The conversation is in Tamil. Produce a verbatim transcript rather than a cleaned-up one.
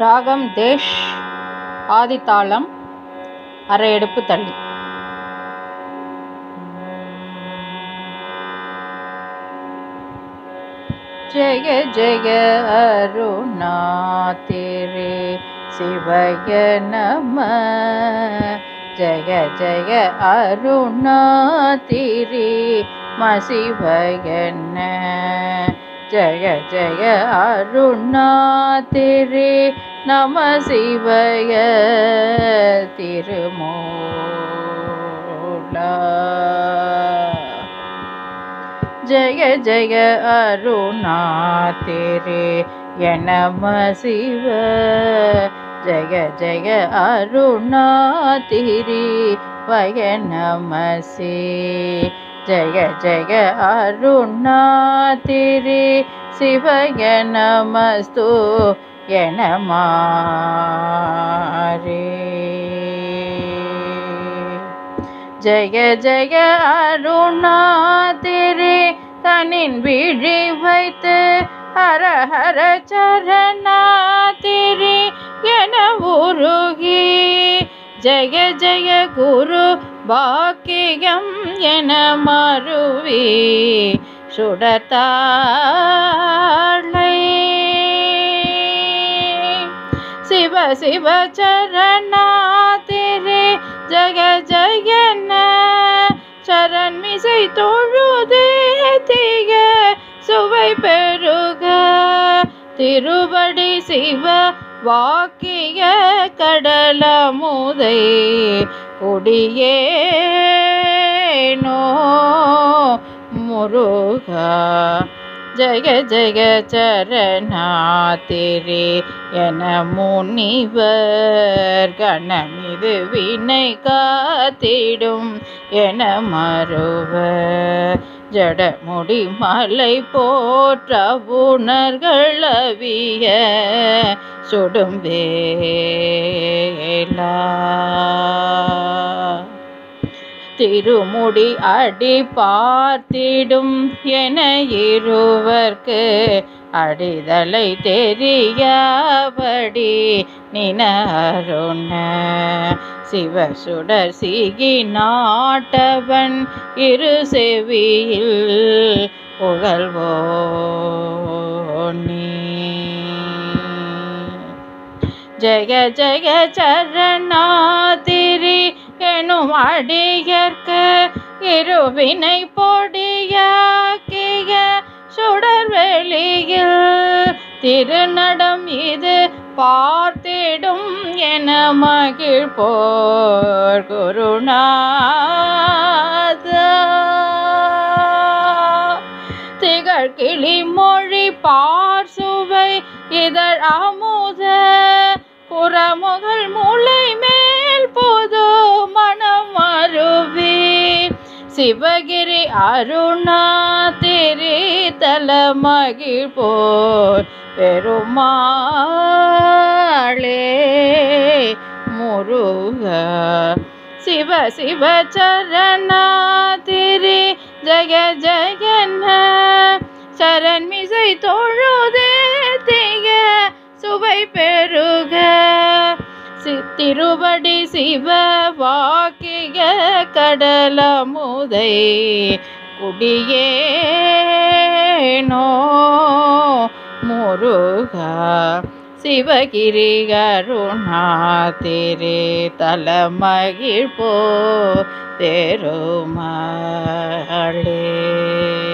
ராகம் தேஷ், ஆதித்தாளம், அரை எடுப்பு தள்ளி. ஜெய ஜெய அருணா திரே சிவய நம. ஜெய ஜெய அருணா திரே மசிவய நம. ஜெய ஜெய அருணா திரே நம சிவய திருமூலா. ஜெய ஜெய அருணா திரே நம சிவ. ஜெய ஜெய அருணா திரே வய நமசி. ஜெய ஜெய அருணா திரே சிவய நமஸ்து எனமாரே. ஜெய ஜெய அருணா திரே தனின் விழி வைத்து ஹர ஹர சரணா திரே என உருகி. ஜெய ஜெய குரு பாக்கியம் என மருவி சுடத்தாளை. சிவ சிவ சரணா திரே ஜெய ஜெயன. சரண் மிசை தொழுதே தீய சுவை பெருக. திருவடி சிவ வாக்கிய கடலமுதை கொடியேனோ முருகா. ஜெய ஜெய சரணா திரே என முனிவர் கணமிது வினை காத்திடும் என மருவ. ஜடமுடி மலை போற்ற உணர்களவிய சுடும் வேலா. திருமுடி அடி பார்த்திடும் என இருவர்க்கு அடிதலை தெரியபடி நினருண. சிவசுடர் சிகி நாட்டவன் இரு செவியில் புகழ்வோனே. ஜெய ஜெய சரணா திரே எனும் அடியர்க்கு இருவினை பொடியாக்கிய சுடர்வெளியில் திருநடம் இது பார்த்திடும் என மகிழ்போர் குருநாதா. திகழ் கிளி மொழி பார் சுவை இதழ் அமுத. புறமுகல் முளை மேல் பொது மனம் அருவி. சிவகிரி அருணா திரே தல மகிழ்போர் பெருமாளே முருகா. சிவ சிவ சரணா திரே ஜெய ஜெயன. சரண் மிசை தொழுதே தீய சுவை பெருக. திருவடி சிவ வாக்கிய கடலமுதை குடியேனோ முருகா. சிவகிரி அருணா திரே தல மகிழ்போர் பெருமாளே.